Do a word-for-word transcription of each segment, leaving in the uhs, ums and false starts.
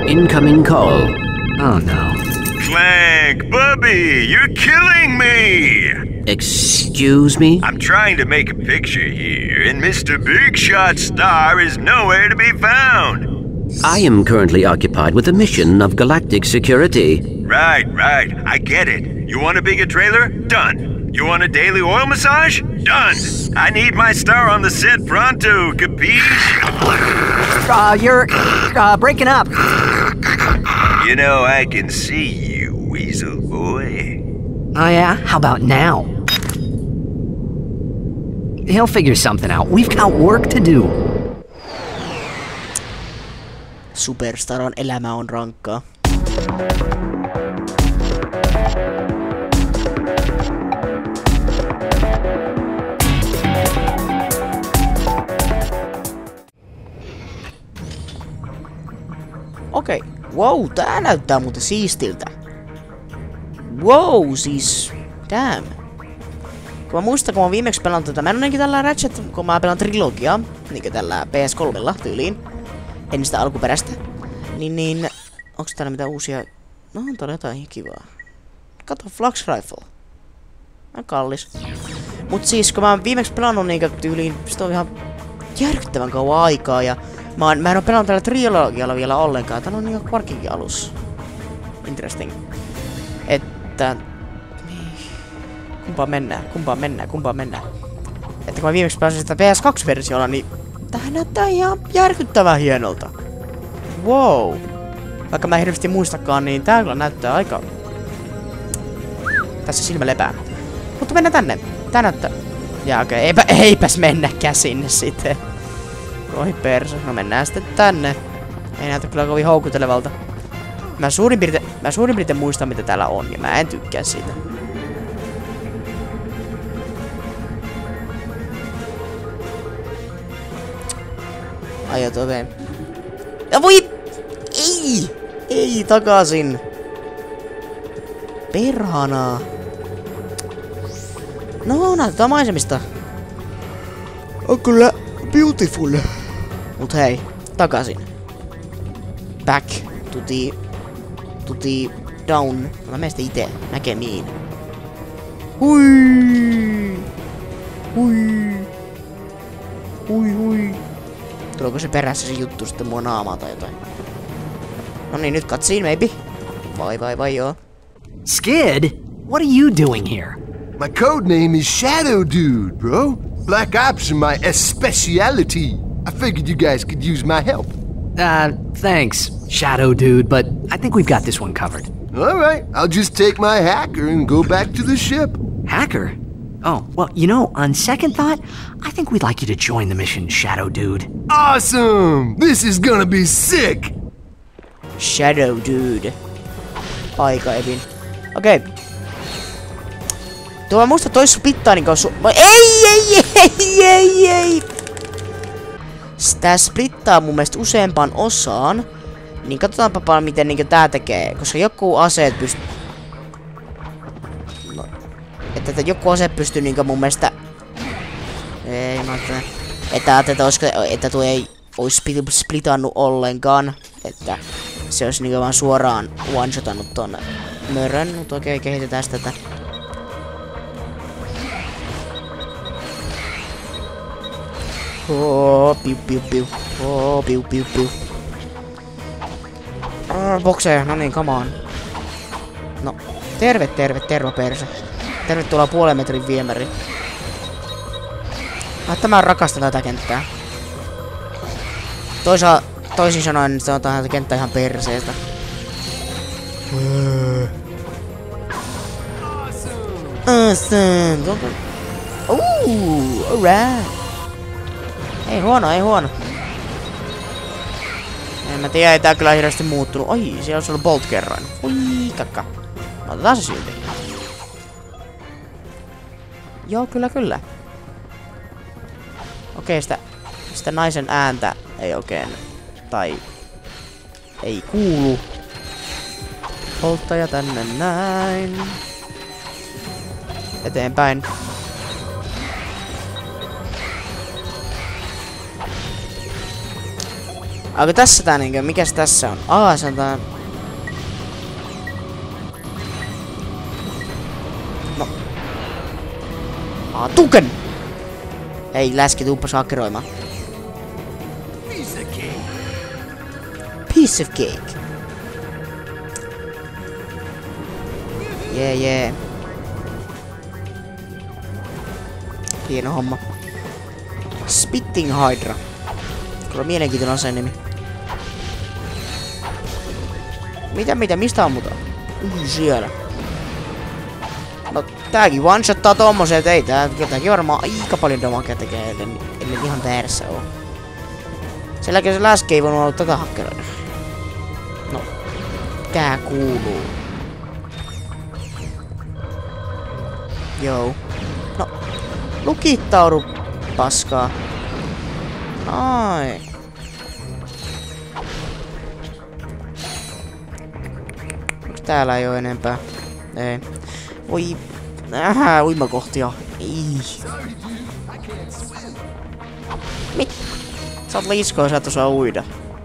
Incoming call. Oh no. Clank, Bubby, you're killing me! Excuse me? I'm trying to make a picture here, and Mister Big Shot Star is nowhere to be found. I am currently occupied with a mission of galactic security. Right, right, I get it. You want a bigger trailer? Done. You want a daily oil massage? Done. I need my star on the set pronto, capiche? Uh, you're, uh, breaking up. You know, I can see you, Weasel Boy. Oh yeah? How about now? He'll figure something out. We've got work to do. Superstaron elämä on rankkaa. Okei. Okay. Wow, tää näyttää muuten siistiltä. Wow, siis... Damn. Kun mä muistan, kun mä viimeksi pelaan tätä, mä en ole tällä Ratchet, kun mä pelaan trilogiaa, niinkö tällä P S kolmella tyyliin, ennen sitä alkuperäistä, niin niin, onks täällä mitään uusia, no on täällä jotain kivaa. Kato, Flux Rifle. On kallis. Mut siis, kun mä oon viimeksi pelannut niinkö tyyliin, sitä on ihan järkyttävän kauan aikaa, ja mä, oon, mä en oo pelannut tällä trilogialla vielä ollenkaan, tää on niinkö Quarkinkin alus. Interesting. Että... Kumpaan mennään, kumpaan mennään, kumpaan mennään. Että kun mä viimeksi pääsin sitä P S kaksi-versiolla, niin tämähän näyttää ihan järkyttävän hienolta. Wow. Vaikka mä en hirveästi muistakaan, niin tää kyllä näyttää aika... Tässä silmä lepää. Mutta mennään tänne. Tää näyttää... Jaa okei, okay. Eipä, eipäs mennäkään sinne sitten. Oi perso, no mennään sitten tänne. Ei näytä kyllä kovin houkuttelevalta. Mä suurin piirtein, mä suurin piirtein muistan mitä täällä on, ja mä en tykkää siitä. Ai oveen. Ja voi! Ei! Ei takaisin! Perhana! No, näytetään maisemista. On kyllä beautiful. Mut hei, takaisin. Back to the... to the down. Mä menen sitten ite näkemiin. Hui! Hui! Hui hui! Tuleeko se perässä se juttu sitten mua naamaa tai jotain? No niin, nyt katsiin, maybe. Vai vai vai joo. Skid? What are you doing here? My code name is Shadow Dude, bro. Black Ops are my speciality. I figured you guys could use my help. Uh, thanks, Shadow Dude, but I think we've got this one covered. All right, I'll just take my hacker and go back to the ship. Hacker? Oh, well, you know, on second thought, I think we'd like you to join the mission, Shadow Dude. Awesome! This is gonna be sick! Shadow Dude. Aika Evin. Okei. Okay. Tuo mä muistan toi splittaa niinku su... Ei, ei, ei, ei, ei! Sitä splittaa mun mielestä useampaan osaan. Niin katsotaanpa miten niinku tää tekee. Koska joku aseet pystyy... No. Että, että joku ase pystyy niinku mun mielestä... Ei, mä ajattelin... Että, että, olisiko, että tuo ei ois splitannut ollenkaan. Että se olisi niinku vaan suoraan one-shotannut ton mörön. Mutta okei, kehitetään sitä tätä. Oh, piu piu piu. Oh, piu piu piu. Oh, bokseja, no niin, come on. No, terve, terve, terve perse. Tervetuloa puolen metrin viemäri. Että mä rakastan tätä kenttää. Toisa, toisin sanoen se on tätä kenttää ihan perseestä. Awesome! Ooh, alright. Ei huono, ei huono. En mä tiedä, ei tää kyllä hirveästi muuttunut. Oi, siellä olisi ollut Bolt kerran. Oi, kakka. Otetaan se silti. Joo, kyllä, kyllä. Okei, sitä, sitä naisen ääntä ei oikein, tai ei kuulu. Polttaja tänne näin. Eteenpäin. Onko tässä tää niinkö? Mikäs tässä on? Aa, se on tää... No. Aa, tuken! Ei, läski, tuuppas hakkeroimaan. Piece of cake. Piece of cake. Jee, yeah, jee. Yeah. Hieno homma. Spitting Hydra. Kyllä mielenkiintoinen aseen nimi. Mitä, mitä, mistä ammutaan? Uh, siellä. No, tääkin one-shottaa tommosen, et ei tää, tääkin varmaan aika paljon damagea tekee, ellen, ellen ihan väärässä oo. Sen jälkeen se läski ei voinut olla tätä hakkeroida. No, tää kuuluu. Joo. No, lukittaudu, paskaa. Ai. Täällä ei oo enempää. Ei. Voi... Ähä, uimakohtia. Ei. Mit? Sä oot liiskoa, sä et osaa uida.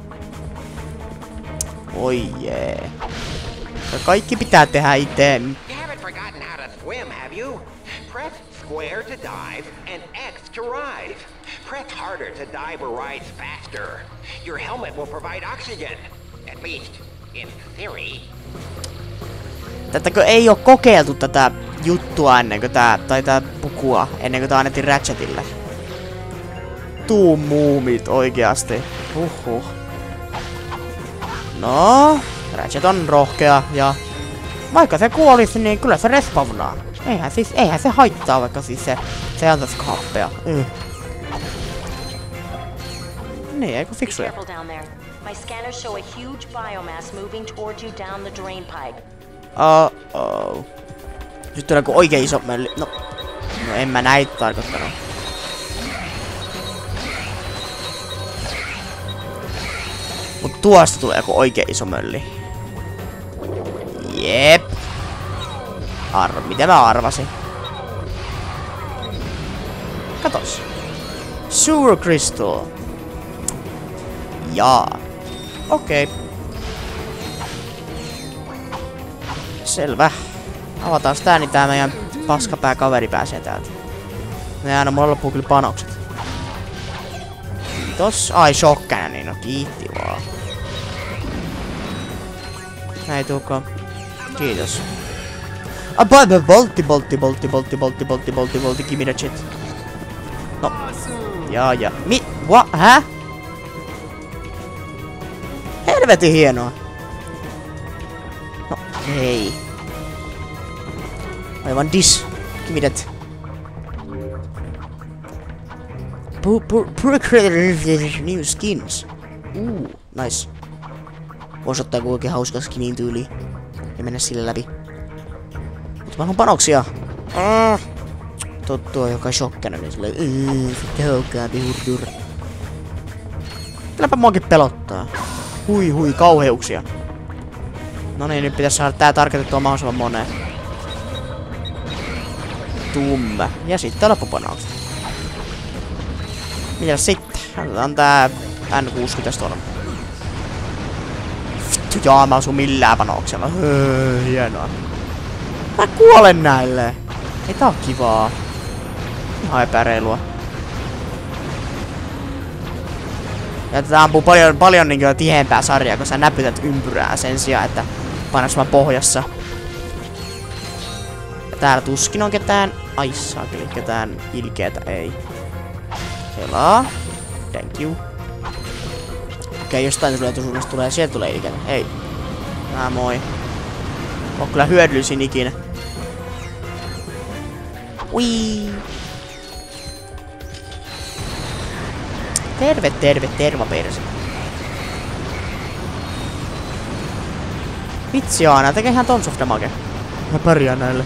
Oi jee. Ja kaikki pitää tehdä itse. Press square to dive and X to ride. Press harder to dive or rise faster. Your helmet will provide oxygen. At least, in theory. Tätäkö ei oo kokeiltu tätä juttua ennen kuin tää, tai tää pukua, ennen kuin tää annettiin Ratchetille? Tuu muumit oikeasti. Huhhuh. No, Ratchet on rohkea ja... Vaikka se kuolisi, niin kyllä se respawnaa. Eihän siis, eihän se haittaa, vaikka siis se, se antaisi happea. Mm. Niin, eikö fiksuja? Uh-oh. Nyt on joku oikein iso mölli. No, no en mä näitä tarkoittanut. Mut tuosta tulee joku oikein iso mölli. Jep. Arvo, mitä mä arvasin? Katos. Sewer Crystal. Jaa. Okei. Okay. Selvä. Avataan tää, niin tää meidän paskapää kaveri pääsee täältä. Ne aina mulla loppuu kyllä panokset. Kiitos. Ai, shokkana, niin no kiitti vaan. Näin tuuko. Kiitos. Ah, boltti, boltti, boltti, boltti, boltti, boltti, boltti, boltti, boltti, give me that shit. No. Jaa, ja. Mi... What? Hä? Helvetin hienoa. No, hei. Aivan dis. Give me that. Procreate new skins. Uh, nice. Voisi ottaa joku oikein hauska skinin tyyliin. Ja mennä sille läpi. Mutta mä haluan panoksia. Ah. Tottua joka shokkana, niin silleenYyy, tehokkaampi hurdur. Kylläpä muakin pelottaa. Hui hui, kauheuksia. No niin, nyt pitäisi saada tää tarkoitettua mahdollisimman moneen. Tumme. Ja sitten loppupanokset. Mitäs sitten? Otetaan tää N kuusikymmentä storm. Vittu jaa, mä asun millään panoksella. Öö, hienoa. Mä kuolen näille. Ei tää oo kivaa. Ihan epäreilua. Ja tää ampuu paljon, paljon niinkö tiheämpää sarjaa, kun sä näpytät ympyrää sen sijaan, että painas vaan pohjassa. Ja täällä tuskin on ketään. Ai saakeli, ketään ilkeetä ei. Helaa. Thank you. Okei, okay, jostain tulevaisuudesta tulee, sieltä tulee ilkeetä. Hei. Nää moi. On kyllä hyödyllisin ikinä. Ui. Terve, terve, tervaperse. Vitsi aina, tekee ihan tons of damage. Mä pärjään näille.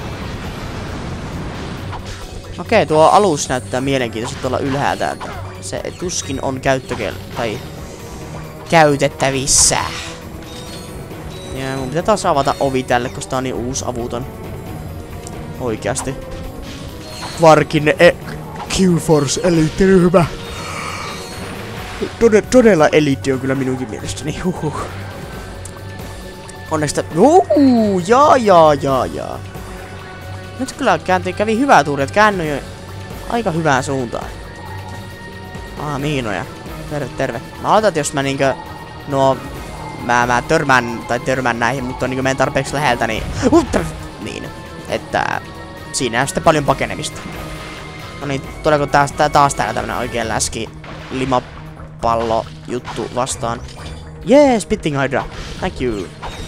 Okei, tuo alus näyttää mielenkiintoisesti tuolla ylhäältä, että se tuskin on käyttökel... tai... käytettävissä. Ja mun pitää taas avata ovi tälle, koska tää on niin uusi avuton. Oikeasti. Varkin e Q-Force eli ryhmä. Todella, todella eliitti on kyllä minunkin mielestäni. Huhhuh. Onneksi tä... Uuu, jaa, jaa, jaa, jaa. Nyt kyllä kääntyi, kävi hyvää tuuri, että käännyin aika hyvään suuntaan. Ah, miinoja. Terve, terve. Mä aloitan, että jos mä niinkö... No... Mä, mä törmään, tai törmään näihin, mutta niinkö menen tarpeeksi läheltä, niin... Niin. Että... Siinä on sitten paljon pakenemista. No niin, tuleeko taas, taas täällä tämmönen oikein läski... Limapallo juttu vastaan. Jee, Spitting Hydra. Thank you.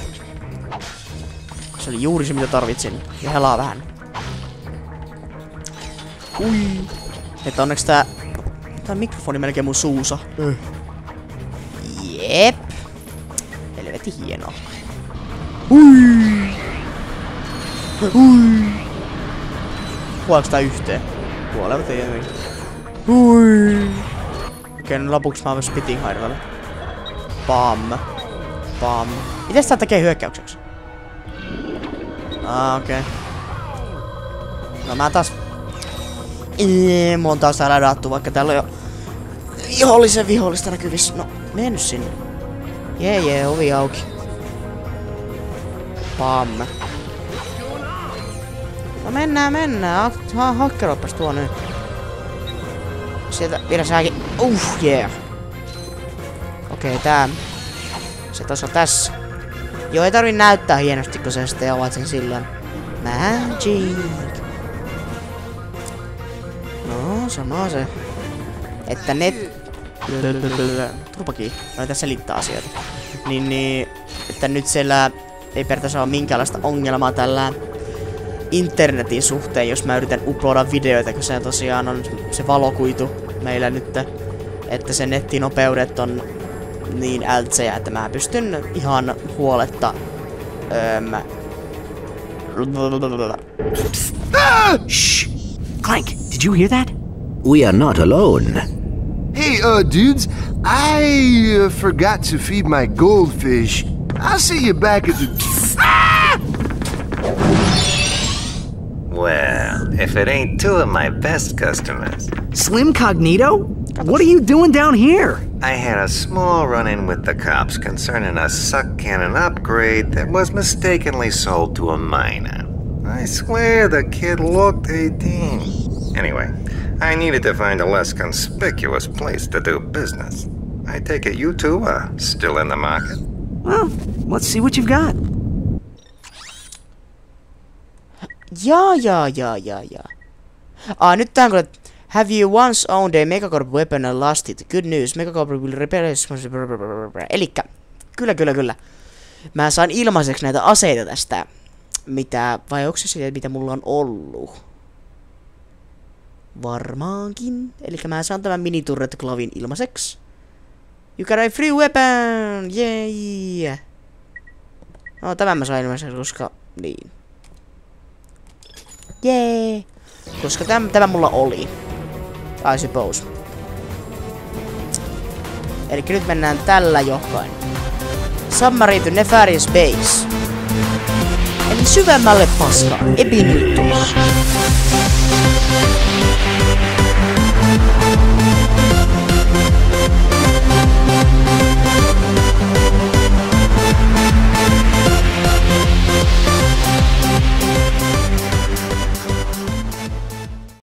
Se oli juuri se, mitä tarvitsin. Ja helaa vähän. Ui. Että onneksi tää... Tää mikrofoni melkein mun suussa. Mm. Jep. Helvetti hienoa. Ui. Ui. Kuoleeko tää yhteen? Kuoleeko tää jotenkin? Ui. Okei, no lopuksi mä oon Spitting Hydralle. Pam. Pam. Mites tää tekee hyökkäykseksi? Ah, okei. Okay. No mä taas... Eee, mä oon taas täällä dattu, vaikka täällä on jo... Vihollisen vihollista näkyvissä. No, mene nyt sinne. Jee, jee, ovi auki. Pam. No mennään, mennään. Ha, hakkerooppas tuo nyt. Sieltä vielä sääkin. Uh, yeah. Okei, okay, tää. Se tos on tässä. Joo, ei tarvi näyttää hienosti, kun sä sitten avaat sen silloin. Magic. No, sama se. Että net... Turpakin. No, tässä selittää asioita. Niin, niin... Että nyt siellä ei periaatteessa ole minkäänlaista ongelmaa tällä internetin suhteen, jos mä yritän uploada videoita, kun se tosiaan on se valokuitu meillä nyt. Että se nettinopeudet on niin ältsejä, että mä pystyn ihan huoletta... Öm... Shh! Clank, did you hear that? We are not alone. Hey, uh, dudes, I uh, forgot to feed my goldfish. I'll see you back at the... Ah! Well, if it ain't two of my best customers. Slim Cognito? What are you doing down here? I had a small run-in with the cops concerning a suck cannon upgrade that was mistakenly sold to a minor. I swear the kid looked eighteen. Anyway, I needed to find a less conspicuous place to do business. I take it you two are still in the market? Well, let's see what you've got. Jaa, jaa, jaa, jaa, jaa. Ah, nyt tää on kyllä... Have you once owned a Megacorp weapon and lost it? Good news, Megacorp will repair it. Elikkä, kyllä, kyllä, kyllä. Mä saan ilmaiseksi näitä aseita tästä. Mitä, vai onko se siitä, mitä mulla on ollut? Varmaankin. Elikkä mä saan tämän miniturret-klavin ilmaiseksi. You got a free weapon! Yay! No, tämän mä sain ilmaiseksi, koska... Niin. Jee! Koska täm, tämä mulla oli. I suppose. Eli nyt mennään tällä johkain. Submarine to Nefarious Base. Eli syvemmälle paskaan. Epinyttos.